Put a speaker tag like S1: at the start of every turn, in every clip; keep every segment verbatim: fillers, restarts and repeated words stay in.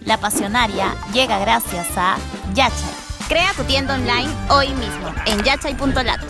S1: La Pasionaria llega gracias a Yachay. Crea tu tienda online hoy mismo en yachay punto lat.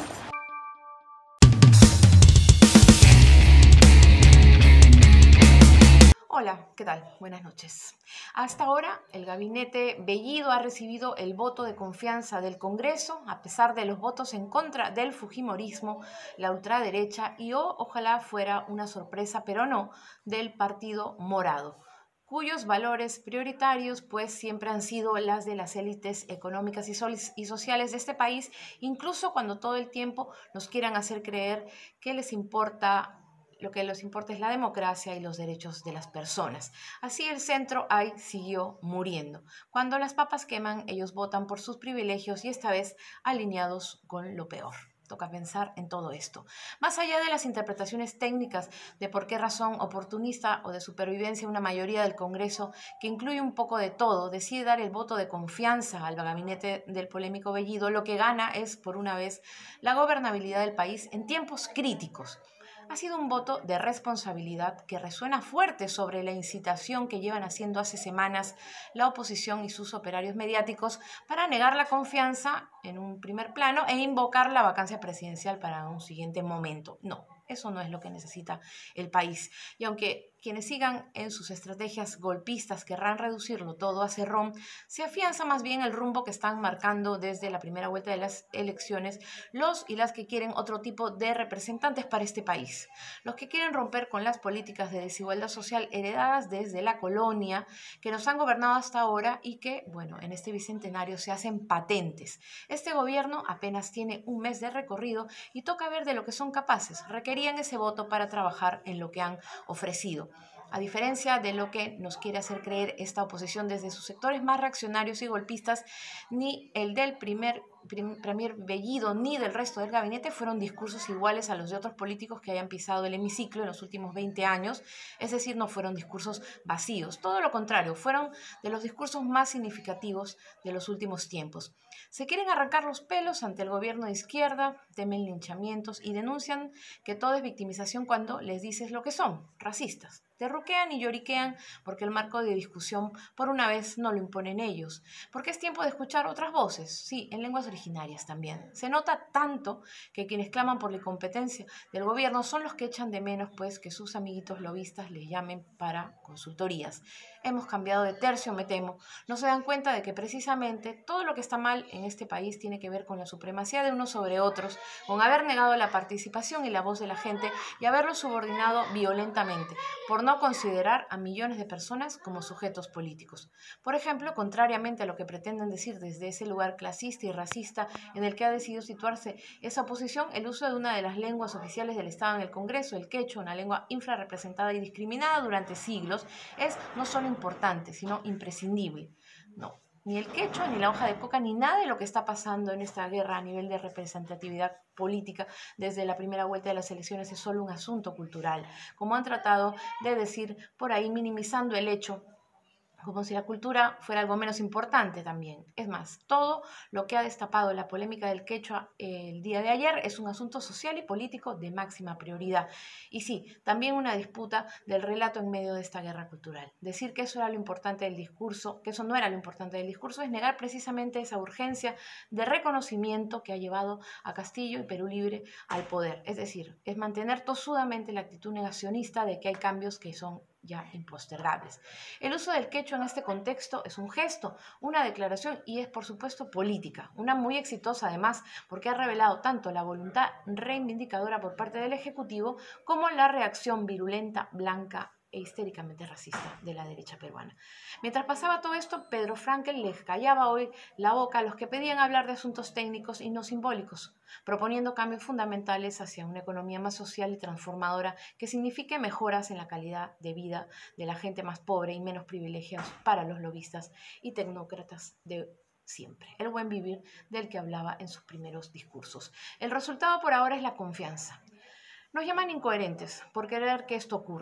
S2: Hola, ¿qué tal? Buenas noches. Hasta ahora, el gabinete Bellido ha recibido el voto de confianza del Congreso, a pesar de los votos en contra del fujimorismo, la ultraderecha y o, ojalá fuera una sorpresa, pero no, del Partido Morado, cuyos valores prioritarios pues siempre han sido las de las élites económicas y, y sociales de este país, incluso cuando todo el tiempo nos quieran hacer creer que les importa lo que les importa es la democracia y los derechos de las personas. Así el centro ahí siguió muriendo. Cuando las papas queman, ellos votan por sus privilegios y esta vez alineados con lo peor. Toca pensar en todo esto. Más allá de las interpretaciones técnicas de por qué razón oportunista o de supervivencia una mayoría del Congreso, que incluye un poco de todo, decide dar el voto de confianza al gabinete del polémico Bellido, lo que gana es, por una vez, la gobernabilidad del país en tiempos críticos. Ha sido un voto de responsabilidad que resuena fuerte sobre la incitación que llevan haciendo hace semanas la oposición y sus operarios mediáticos para negar la confianza en un primer plano e invocar la vacancia presidencial para un siguiente momento. No, eso no es lo que necesita el país. Y aunque quienes sigan en sus estrategias golpistas querrán reducirlo todo a cerrón, se afianza más bien el rumbo que están marcando desde la primera vuelta de las elecciones los y las que quieren otro tipo de representantes para este país. Los que quieren romper con las políticas de desigualdad social heredadas desde la colonia, que nos han gobernado hasta ahora y que, bueno, en este bicentenario se hacen patentes. Este gobierno apenas tiene un mes de recorrido y toca ver de lo que son capaces. Requerían ese voto para trabajar en lo que han ofrecido. A diferencia de lo que nos quiere hacer creer esta oposición desde sus sectores más reaccionarios y golpistas, ni el del primer premier Bellido ni del resto del gabinete fueron discursos iguales a los de otros políticos que hayan pisado el hemiciclo en los últimos veinte años, es decir, no fueron discursos vacíos, todo lo contrario, fueron de los discursos más significativos de los últimos tiempos. Se quieren arrancar los pelos ante el gobierno de izquierda, temen linchamientos y denuncian que todo es victimización cuando les dices lo que son, racistas. Terruquean y lloriquean porque el marco de discusión por una vez no lo imponen ellos, porque es tiempo de escuchar otras voces, sí, en lenguas originarias también. Se nota tanto que quienes claman por la incompetencia del gobierno son los que echan de menos pues que sus amiguitos lobistas les llamen para consultorías. Hemos cambiado de tercio, me temo. No se dan cuenta de que precisamente todo lo que está mal en este país tiene que ver con la supremacía de unos sobre otros, con haber negado la participación y la voz de la gente y haberlo subordinado violentamente, por no considerar a millones de personas como sujetos políticos. Por ejemplo, contrariamente a lo que pretenden decir desde ese lugar clasista y racista en el que ha decidido situarse esa oposición, el uso de una de las lenguas oficiales del Estado en el Congreso, el quechua, una lengua infrarrepresentada y discriminada durante siglos, es no solo importante, sino imprescindible. No. Ni el quechua, ni la hoja de coca, ni nada de lo que está pasando en esta guerra a nivel de representatividad política desde la primera vuelta de las elecciones es solo un asunto cultural, como han tratado de decir por ahí, minimizando el hecho como si la cultura fuera algo menos importante también. Es más, todo lo que ha destapado la polémica del quechua el día de ayer es un asunto social y político de máxima prioridad. Y sí, también una disputa del relato en medio de esta guerra cultural. Decir que eso era lo importante del discurso, que eso no era lo importante del discurso, es negar precisamente esa urgencia de reconocimiento que ha llevado a Castillo y Perú Libre al poder. Es decir, es mantener tosudamente la actitud negacionista de que hay cambios que son ya impostergables. El uso del quechua en este contexto es un gesto, una declaración y es por supuesto política, una muy exitosa además porque ha revelado tanto la voluntad reivindicadora por parte del Ejecutivo como la reacción virulenta, blanca e histéricamente racista de la derecha peruana. Mientras pasaba todo esto, Pedro Frankel les callaba hoy la boca a los que pedían hablar de asuntos técnicos y no simbólicos, proponiendo cambios fundamentales hacia una economía más social y transformadora que signifique mejoras en la calidad de vida de la gente más pobre y menos privilegiados para los lobistas y tecnócratas de siempre. El buen vivir del que hablaba en sus primeros discursos. El resultado por ahora es la confianza. Nos llaman incoherentes por querer que esto ocurra.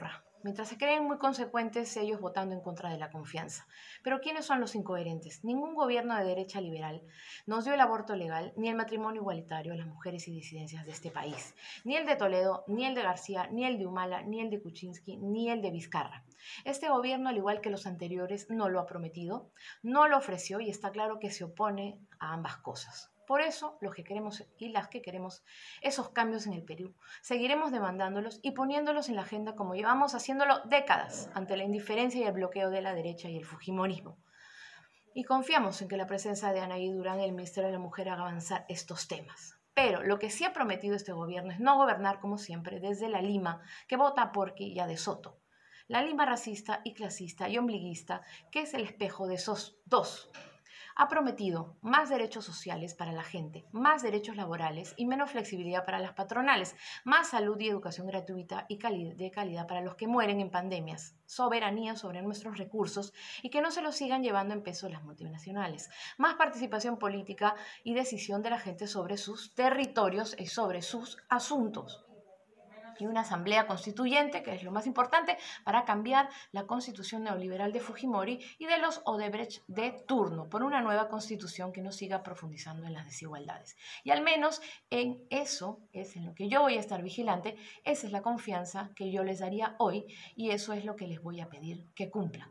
S2: mientras se creen muy consecuentes ellos votando en contra de la confianza. Pero ¿quiénes son los incoherentes? Ningún gobierno de derecha liberal nos dio el aborto legal, ni el matrimonio igualitario a las mujeres y disidencias de este país. Ni el de Toledo, ni el de García, ni el de Humala, ni el de Kuczynski, ni el de Vizcarra. Este gobierno, al igual que los anteriores, no lo ha prometido, no lo ofreció y está claro que se opone a ambas cosas. Por eso, los que queremos y las que queremos esos cambios en el Perú, seguiremos demandándolos y poniéndolos en la agenda como llevamos haciéndolo décadas ante la indiferencia y el bloqueo de la derecha y el fujimorismo. Y confiamos en que la presencia de Anaí Durán en el Ministerio de la Mujer haga avanzar estos temas. Pero lo que sí ha prometido este gobierno es no gobernar como siempre desde la Lima que vota a Porqui y a De Soto. La Lima racista y clasista y ombliguista, que es el espejo de esos dos. Ha prometido más derechos sociales para la gente, más derechos laborales y menos flexibilidad para las patronales, más salud y educación gratuita y de calidad para los que mueren en pandemias, soberanía sobre nuestros recursos y que no se los sigan llevando en peso las multinacionales, más participación política y decisión de la gente sobre sus territorios y sobre sus asuntos. Y una asamblea constituyente, que es lo más importante, para cambiar la constitución neoliberal de Fujimori y de los Odebrecht de turno, por una nueva constitución que no siga profundizando en las desigualdades. Y al menos en eso es en lo que yo voy a estar vigilante, esa es la confianza que yo les daría hoy y eso es lo que les voy a pedir que cumplan.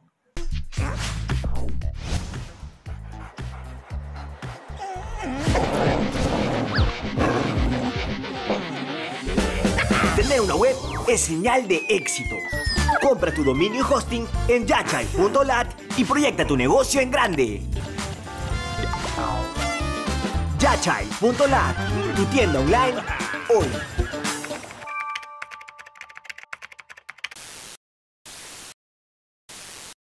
S3: Tener una web es señal de éxito. Compra tu dominio y hosting en yachay punto lat y proyecta tu negocio en grande. yachay punto lat, tu tienda online hoy.